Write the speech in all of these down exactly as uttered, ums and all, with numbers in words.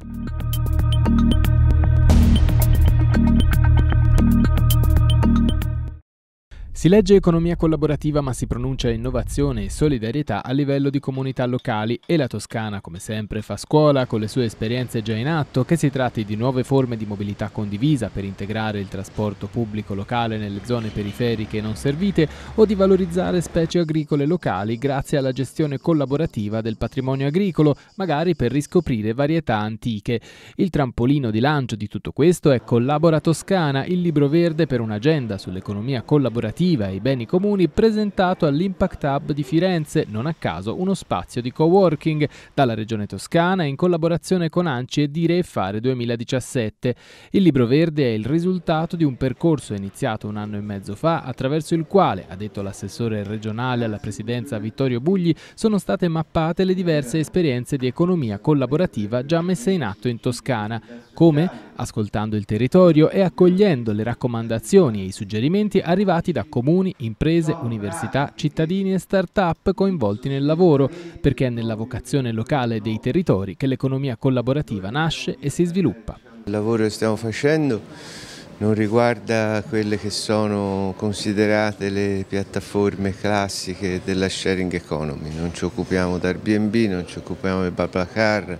Si legge economia collaborativa ma si pronuncia innovazione e solidarietà a livello di comunità locali e la Toscana, come sempre, fa scuola con le sue esperienze già in atto, che si tratti di nuove forme di mobilità condivisa per integrare il trasporto pubblico locale nelle zone periferiche non servite o di valorizzare specie agricole locali grazie alla gestione collaborativa del patrimonio agricolo, magari per riscoprire varietà antiche. Il trampolino di lancio di tutto questo è Collabora Toscana, il libro verde per un'agenda sull'economia collaborativa e i beni comuni presentato all'Impact Hub di Firenze, non a caso uno spazio di coworking dalla Regione Toscana in collaborazione con ANCI e Dire e Fare duemiladiciassette. Il libro verde è il risultato di un percorso iniziato un anno e mezzo fa attraverso il quale, ha detto l'assessore regionale alla presidenza Vittorio Bugli, sono state mappate le diverse esperienze di economia collaborativa già messe in atto in Toscana. Come? Ascoltando il territorio e accogliendo le raccomandazioni e i suggerimenti arrivati da comuni, imprese, università, cittadini e start-up coinvolti nel lavoro, perché è nella vocazione locale dei territori che l'economia collaborativa nasce e si sviluppa. Il lavoro che stiamo facendo non riguarda quelle che sono considerate le piattaforme classiche della sharing economy, non ci occupiamo di Airbnb, non ci occupiamo di BlaBlaCar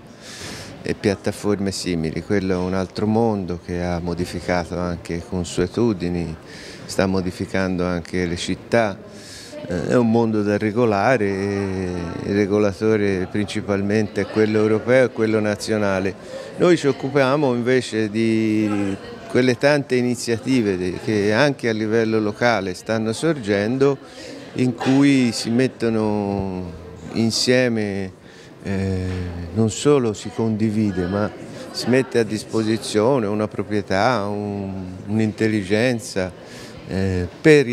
e piattaforme simili. Quello è un altro mondo che ha modificato anche consuetudini, sta modificando anche le città, è un mondo da regolare e il regolatore principalmente è quello europeo e quello nazionale. Noi ci occupiamo invece di quelle tante iniziative che anche a livello locale stanno sorgendo, in cui si mettono insieme, eh, non solo si condivide, ma si mette a disposizione una proprietà, un, un'intelligenza eh, per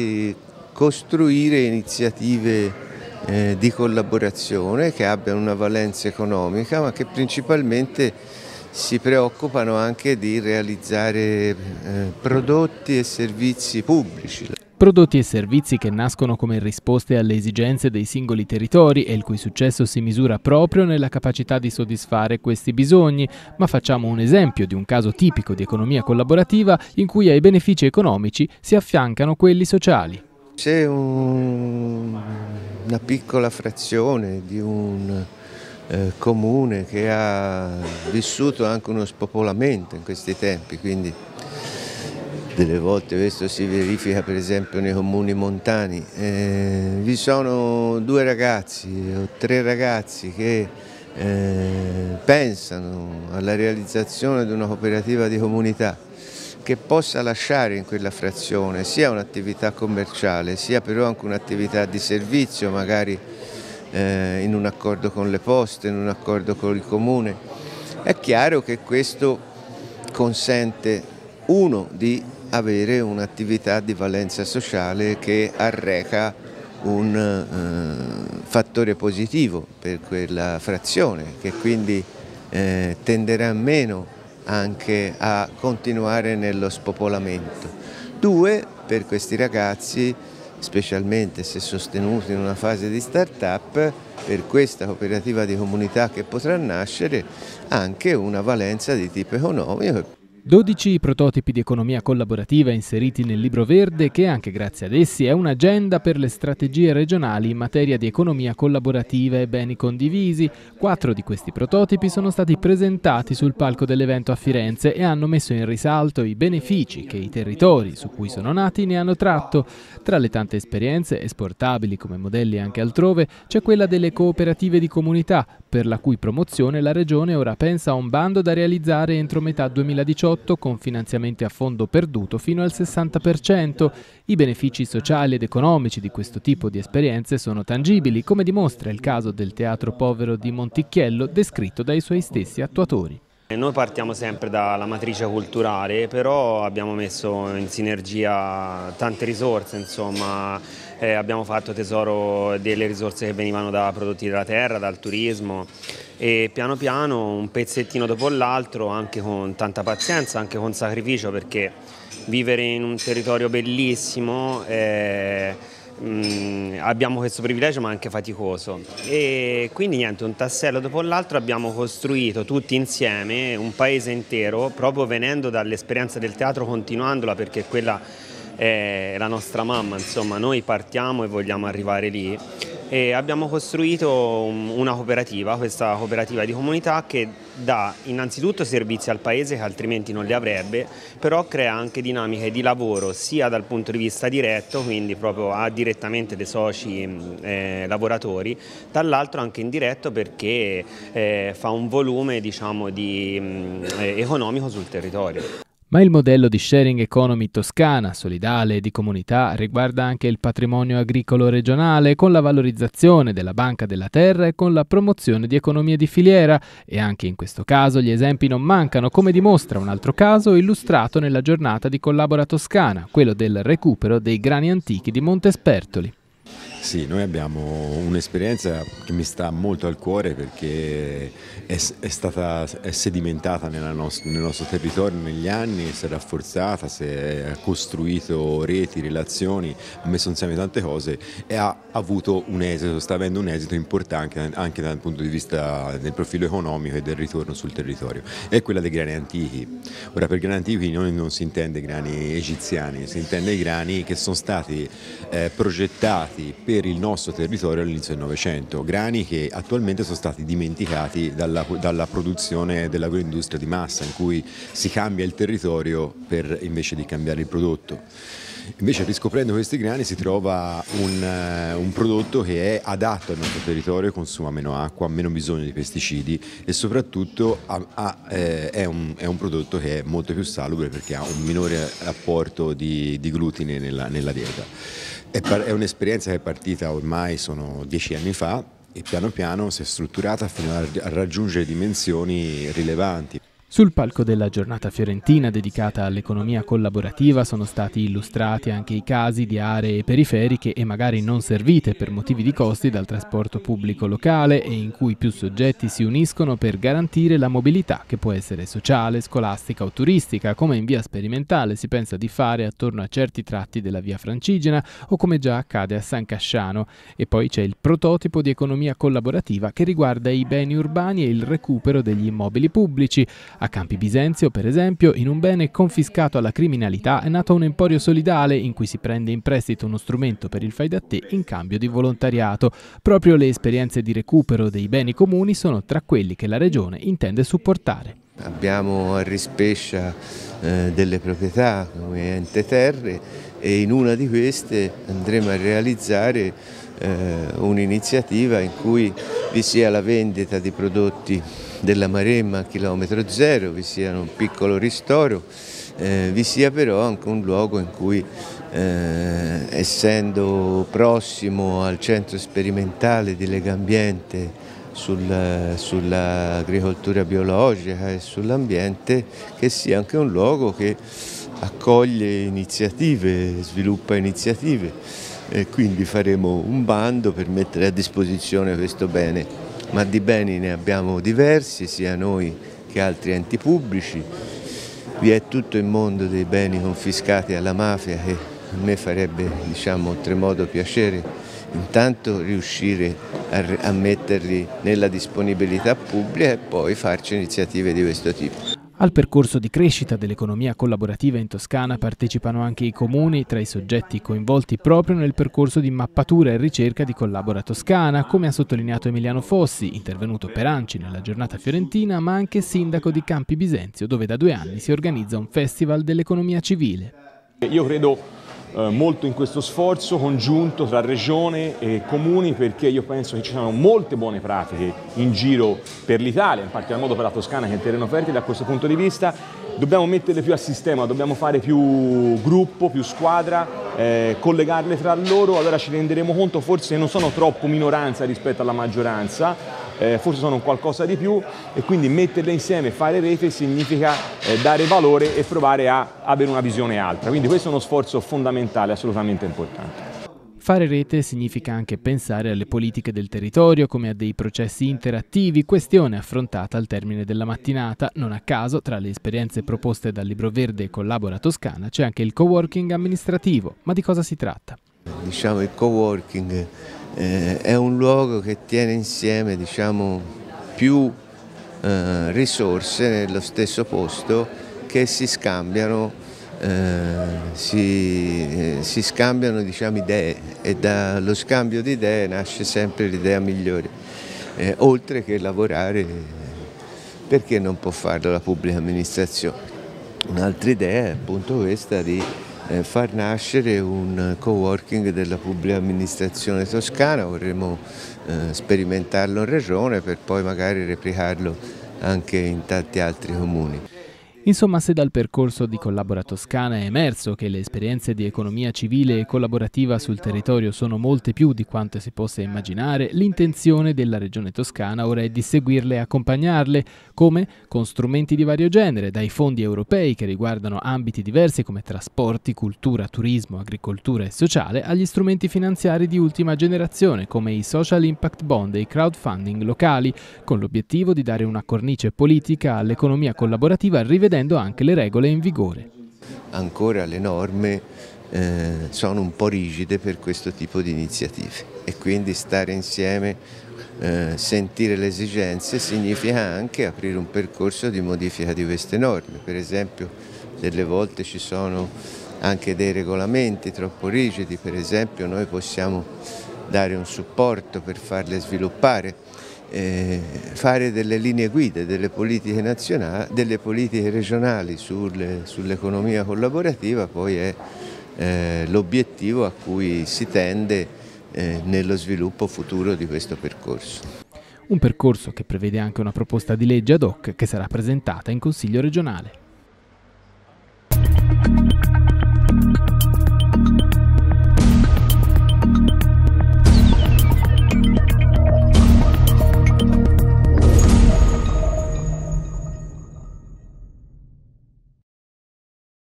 costruire iniziative eh, di collaborazione che abbiano una valenza economica, ma che principalmente si preoccupano anche di realizzare eh, prodotti e servizi pubblici. Prodotti e servizi che nascono come risposte alle esigenze dei singoli territori e il cui successo si misura proprio nella capacità di soddisfare questi bisogni, ma facciamo un esempio di un caso tipico di economia collaborativa in cui ai benefici economici si affiancano quelli sociali. C'è un, una piccola frazione di un eh, comune che ha vissuto anche uno spopolamento in questi tempi, quindi delle volte questo si verifica per esempio nei comuni montani. Eh, vi sono due ragazzi o tre ragazzi che eh, pensano alla realizzazione di una cooperativa di comunità che possa lasciare in quella frazione sia un'attività commerciale, sia però anche un'attività di servizio, magari eh, in un accordo con le poste, in un accordo con il comune. È chiaro che questo consente, uno, di avere un'attività di valenza sociale che arreca un eh, fattore positivo per quella frazione, che quindi eh, tenderà meno anche a continuare nello spopolamento. Due, per questi ragazzi, specialmente se sostenuti in una fase di start-up, per questa cooperativa di comunità che potrà nascere, anche una valenza di tipo economico. dodici i prototipi di economia collaborativa inseriti nel libro verde che, anche grazie ad essi, è un'agenda per le strategie regionali in materia di economia collaborativa e beni condivisi. Quattro di questi prototipi sono stati presentati sul palco dell'evento a Firenze e hanno messo in risalto i benefici che i territori su cui sono nati ne hanno tratto. Tra le tante esperienze, esportabili come modelli anche altrove, c'è quella delle cooperative di comunità, per la cui promozione la Regione ora pensa a un bando da realizzare entro metà duemiladiciotto con finanziamenti a fondo perduto fino al sessanta per cento. I benefici sociali ed economici di questo tipo di esperienze sono tangibili, come dimostra il caso del Teatro Povero di Monticchiello descritto dai suoi stessi attuatori. Noi partiamo sempre dalla matrice culturale, però abbiamo messo in sinergia tante risorse, insomma, eh, abbiamo fatto tesoro delle risorse che venivano da prodotti della terra, dal turismo e piano piano, un pezzettino dopo l'altro, anche con tanta pazienza, anche con sacrificio, perché vivere in un territorio bellissimo eh, mh, abbiamo questo privilegio ma anche faticoso, e quindi niente, un tassello dopo l'altro abbiamo costruito tutti insieme un paese intero, proprio venendo dall'esperienza del teatro, continuandola, perché quella è la nostra mamma, insomma noi partiamo e vogliamo arrivare lì, e abbiamo costruito una cooperativa, questa cooperativa di comunità che dà innanzitutto servizi al paese che altrimenti non li avrebbe, però crea anche dinamiche di lavoro sia dal punto di vista diretto, quindi proprio ha direttamente dei soci eh, lavoratori, dall'altro anche indiretto perché eh, fa un volume, diciamo, di, eh, economico sul territorio. Ma il modello di sharing economy toscana, solidale e di comunità, riguarda anche il patrimonio agricolo regionale, con la valorizzazione della banca della terra e con la promozione di economie di filiera, e anche in questo caso gli esempi non mancano, come dimostra un altro caso illustrato nella giornata di Collabora Toscana, quello del recupero dei grani antichi di Montespertoli. Sì, noi abbiamo un'esperienza che mi sta molto al cuore perché è, è stata è sedimentata nella nost- nel nostro territorio negli anni, si è rafforzata, si è costruito reti, relazioni, ha messo insieme tante cose e ha avuto un esito, sta avendo un esito importante anche dal punto di vista del profilo economico e del ritorno sul territorio. È quella dei grani antichi. Ora, per grani antichi noi non si intende grani egiziani, si intende i grani che sono stati eh, progettati per per il nostro territorio all'inizio del Novecento, grani che attualmente sono stati dimenticati dalla, dalla produzione dell'agroindustria di massa, in cui si cambia il territorio per, invece di cambiare il prodotto. Invece, riscoprendo questi grani si trova un, un prodotto che è adatto al nostro territorio, consuma meno acqua, ha meno bisogno di pesticidi e soprattutto ha, ha, eh, è, un, è un prodotto che è molto più salubre perché ha un minore apporto di, di glutine nella, nella dieta. È un'esperienza che è partita ormai sono dieci anni fa e piano piano si è strutturata fino a raggiungere dimensioni rilevanti. Sul palco della giornata fiorentina dedicata all'economia collaborativa sono stati illustrati anche i casi di aree periferiche e magari non servite per motivi di costi dal trasporto pubblico locale e in cui più soggetti si uniscono per garantire la mobilità, che può essere sociale, scolastica o turistica, come in via sperimentale si pensa di fare attorno a certi tratti della via Francigena o come già accade a San Casciano. E poi c'è il prototipo di economia collaborativa che riguarda i beni urbani e il recupero degli immobili pubblici. A Campi Bisenzio, per esempio, in un bene confiscato alla criminalità è nato un emporio solidale in cui si prende in prestito uno strumento per il fai da te in cambio di volontariato. Proprio le esperienze di recupero dei beni comuni sono tra quelli che la Regione intende supportare. Abbiamo a Rispescia eh, delle proprietà come Ente Terre e in una di queste andremo a realizzare eh, un'iniziativa in cui vi sia la vendita di prodotti della Maremma a chilometro zero, vi sia un piccolo ristoro, eh, vi sia però anche un luogo in cui, eh, essendo prossimo al centro sperimentale di Legambiente sul, sull'agricoltura biologica e sull'ambiente, che sia anche un luogo che accoglie iniziative, sviluppa iniziative, e quindi faremo un bando per mettere a disposizione questo bene. Ma di beni ne abbiamo diversi, sia noi che altri enti pubblici. Vi è tutto il mondo dei beni confiscati alla mafia che a me farebbe, diciamo, oltremodo piacere intanto riuscire a, a metterli nella disponibilità pubblica e poi farci iniziative di questo tipo. Al percorso di crescita dell'economia collaborativa in Toscana partecipano anche i comuni tra i soggetti coinvolti proprio nel percorso di mappatura e ricerca di Collabora Toscana, come ha sottolineato Emiliano Fossi, intervenuto per ANCI nella giornata fiorentina, ma anche sindaco di Campi Bisenzio, dove da due anni si organizza un festival dell'economia civile. Io credo eh, molto in questo sforzo congiunto tra regione e comuni, perché io penso che ci siano molte buone pratiche in giro per l'Italia, in particolar modo per la Toscana che è un terreno fertile. Da questo punto di vista dobbiamo metterle più a sistema, dobbiamo fare più gruppo, più squadra, eh, collegarle tra loro, allora ci renderemo conto forse non sono troppo minoranza rispetto alla maggioranza, eh, forse sono qualcosa di più, e quindi metterle insieme, fare rete significa eh, dare valore e provare a avere una visione alta, quindi questo è uno sforzo fondamentale, assolutamente importante. Fare rete significa anche pensare alle politiche del territorio come a dei processi interattivi, questione affrontata al termine della mattinata. Non a caso, tra le esperienze proposte dal Libro Verde Collabora Toscana c'è anche il coworking amministrativo. Ma di cosa si tratta? Diciamo, il coworking eh, è un luogo che tiene insieme, diciamo, più eh, risorse nello stesso posto che si scambiano, eh, si, eh, si scambiano diciamo, idee, e dallo scambio di idee nasce sempre l'idea migliore, eh, oltre che lavorare, perché non può farlo la pubblica amministrazione. Un'altra idea è appunto questa di Eh, far nascere un coworking della pubblica amministrazione toscana. Vorremmo eh, sperimentarlo in regione per poi magari replicarlo anche in tanti altri comuni. Insomma, se dal percorso di Collabora Toscana è emerso che le esperienze di economia civile e collaborativa sul territorio sono molte più di quanto si possa immaginare, l'intenzione della Regione Toscana ora è di seguirle e accompagnarle, come? Con strumenti di vario genere, dai fondi europei che riguardano ambiti diversi come trasporti, cultura, turismo, agricoltura e sociale, agli strumenti finanziari di ultima generazione come i Social Impact Bond e i crowdfunding locali, con l'obiettivo di dare una cornice politica all'economia collaborativa rivedendo anche le regole in vigore. Ancora le norme eh, sono un po' rigide per questo tipo di iniziative e quindi stare insieme, eh, sentire le esigenze significa anche aprire un percorso di modifica di queste norme. Per esempio, delle volte ci sono anche dei regolamenti troppo rigidi, per esempio noi possiamo dare un supporto per farle sviluppare. Eh, fare delle linee guida, delle politiche nazionali, delle politiche regionali sulle, sull'economia collaborativa poi è eh, l'obiettivo a cui si tende eh, nello sviluppo futuro di questo percorso. Un percorso che prevede anche una proposta di legge ad hoc che sarà presentata in Consiglio regionale.